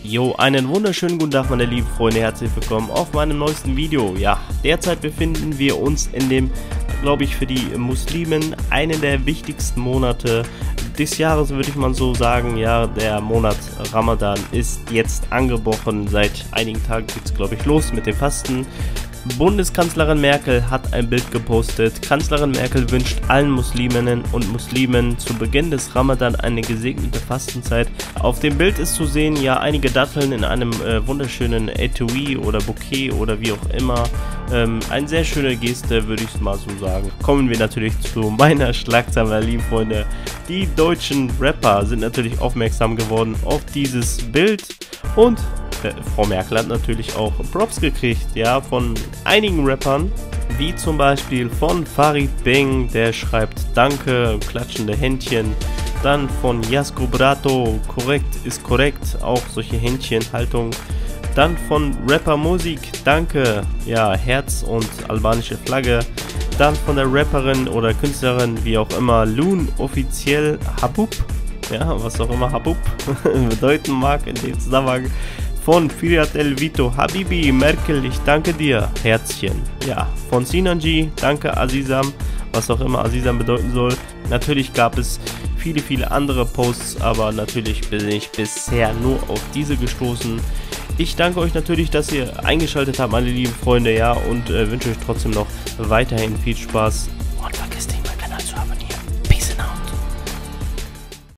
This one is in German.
Jo, einen wunderschönen guten Tag, meine lieben Freunde, herzlich willkommen auf meinem neuesten Video. Ja, derzeit befinden wir uns in dem, glaube ich, für die Muslimen einen der wichtigsten Monate des Jahres, würde ich mal so sagen. Ja, der Monat Ramadan ist jetzt angebrochen. Seit einigen Tagen geht es, glaube ich, los mit dem Fasten. Bundeskanzlerin Merkel hat ein Bild gepostet. Kanzlerin Merkel wünscht allen Musliminnen und Muslimen zu Beginn des Ramadan eine gesegnete Fastenzeit. Auf dem Bild ist zu sehen, ja, einige Datteln in einem wunderschönen Etui oder Bouquet oder wie auch immer. Eine sehr schöne Geste, würde ich mal so sagen. Kommen wir natürlich zu meiner Schlagzeile, meine lieben Freunde. Die deutschen Rapper sind natürlich aufmerksam geworden auf dieses Bild und Frau Merkel hat natürlich auch Props gekriegt, ja, von einigen Rappern, wie zum Beispiel von Farid Bang, der schreibt Danke, klatschende Händchen, dann von Jasko Brato, korrekt ist korrekt, auch solche Händchenhaltung, dann von Rapper Musik, Danke, ja, Herz und albanische Flagge, dann von der Rapperin oder Künstlerin, wie auch immer, Loon, offiziell Habub, ja, was auch immer Habub bedeuten mag in dem Zusammenhang, von Firat El Vito, Habibi, Merkel, ich danke dir, Herzchen. Ja, von Sinanji, danke Azizam, was auch immer Azizam bedeuten soll. Natürlich gab es viele andere Posts, aber natürlich bin ich bisher nur auf diese gestoßen. Ich danke euch natürlich, dass ihr eingeschaltet habt, meine lieben Freunde, ja, und wünsche euch trotzdem noch weiterhin viel Spaß